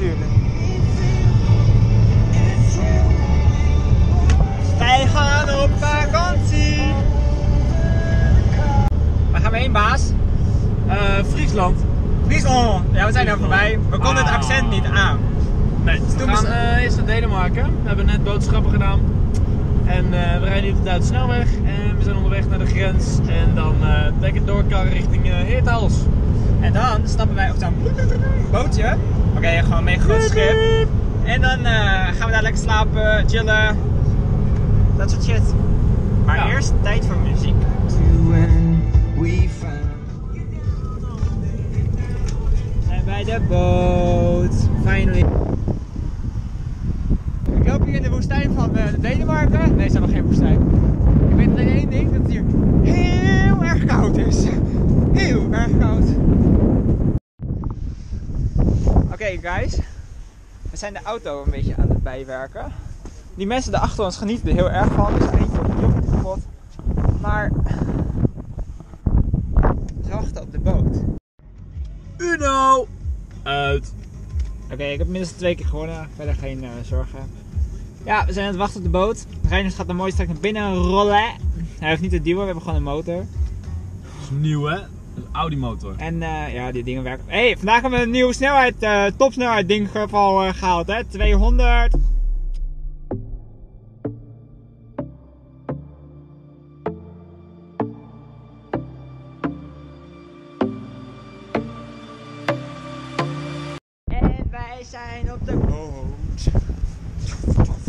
natuurlijk. Wij gaan op vakantie. Waar gaan we heen, baas? Friesland. Friesland. Ja, we zijn er voorbij. We konden het accent niet aan. Nee, Dus we gaan eerst naar Denemarken. We hebben net boodschappen gedaan. En we rijden nu op de Duitse snelweg. En we zijn onderweg naar de grens. En dan lekker doorkarren richting Heerthals. En dan stappen wij op zo'n bootje. Oké, gewoon een mega groot schip. En dan gaan we daar lekker slapen, chillen. Dat soort shit. Maar Ja. eerst tijd voor muziek. We zijn bij de boot. Finally. Ik loop hier in de woestijn van Denemarken. Nee, het is nog geen woestijn. Ik weet alleen één ding, dat het hier heel erg koud is. Heel erg koud. Oké, guys. We zijn de auto een beetje aan het bijwerken. Die mensen daar achter ons genieten er heel erg van. Dus eentje wordt heel goed kapot. Maar we wachten op de boot. Uno! Uit. Oké, ik heb minstens 2 keer gewonnen. Verder geen zorgen. Ja, we zijn aan het wachten op de boot. Reiners gaat er mooi straks naar binnen rollen. Hij heeft niet te duwen, we hebben gewoon een motor. Dat is nieuw, hè? Dat is een Audi motor. En ja, die dingen werken. Hey, vandaag hebben we een nieuwe snelheid, topsnelheid ding gehaald, hè? 200. En wij zijn op de boot.